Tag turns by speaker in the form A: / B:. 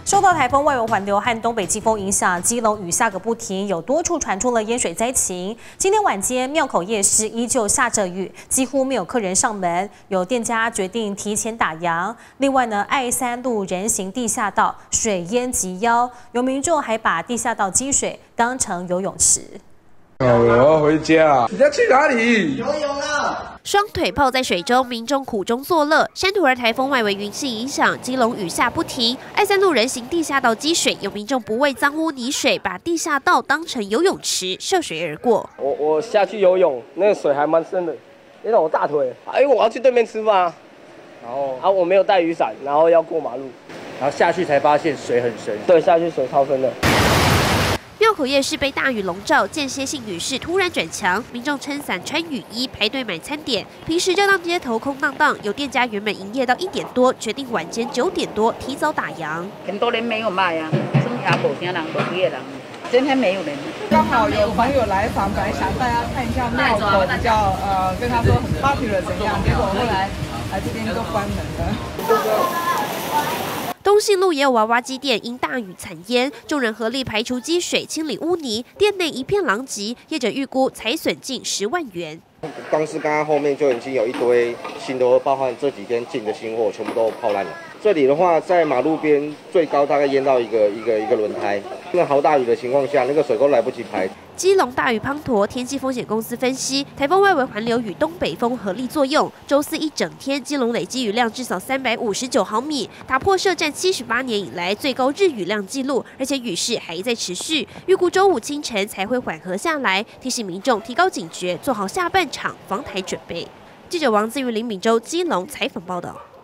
A: 受到台风外围环流和东北季风影响，基隆雨下个不停，有多处传出了淹水灾情。今天晚间庙口夜市依旧下着雨，几乎没有客人上门，有店家决定提前打烊。另外呢，爱三路人行地下道水淹及腰，有民众还把地下道积水当成游泳池。
B: 我要回家。你要去哪里？
C: 游泳啊！
D: 双腿泡在水中，民众苦中作乐。山土儿台风外围云系影响，基隆雨下不停。爱三路人行地下道积水，有民众不畏脏污泥水，把地下道当成游泳池，涉水而过。
E: 我下去游泳，那个水还蛮深的，淹到我大腿。因为我要去对面吃饭啊，然后我没有带雨伞，然后要过马路，
F: 然后下去才发现水很深。
E: 对，下去水超深的。
D: 庙口夜市被大雨笼罩，间歇性雨势突然转强，民众撑伞、穿雨衣排队买餐点。平时热闹街头空荡荡，有店家原本营业到1点多，决定晚间9点多提早打烊。
G: 很多人没有卖啊，剩下没啥人，没几个人。今天没有人。
H: 刚好有朋友来访，本来想大家看一下庙口比较跟他说很 popular 怎样，结果后来来这边都关门了。
D: 东信路也有娃娃机店因大雨惨淹，众人合力排除积水、清理污泥，店内一片狼藉。业者预估财损近10万元。
I: 光是刚刚后面就已经有一堆新的，包含这几天进的新货，全部都泡烂了。这里的话，在马路边最高大概淹到一个轮胎，因为好大雨的情况下，那个水沟来不及排。
D: 基隆大雨滂沱，天气风险公司分析，台风外围环流与东北风合力作用，周四一整天，基隆累积雨量至少359毫米，打破设站78年以来最高日雨量纪录，而且雨势还在持续，预估周五清晨才会缓和下来，提醒民众提高警觉，做好下半场防台准备。记者王自瑜、林敏洲基隆采访报道。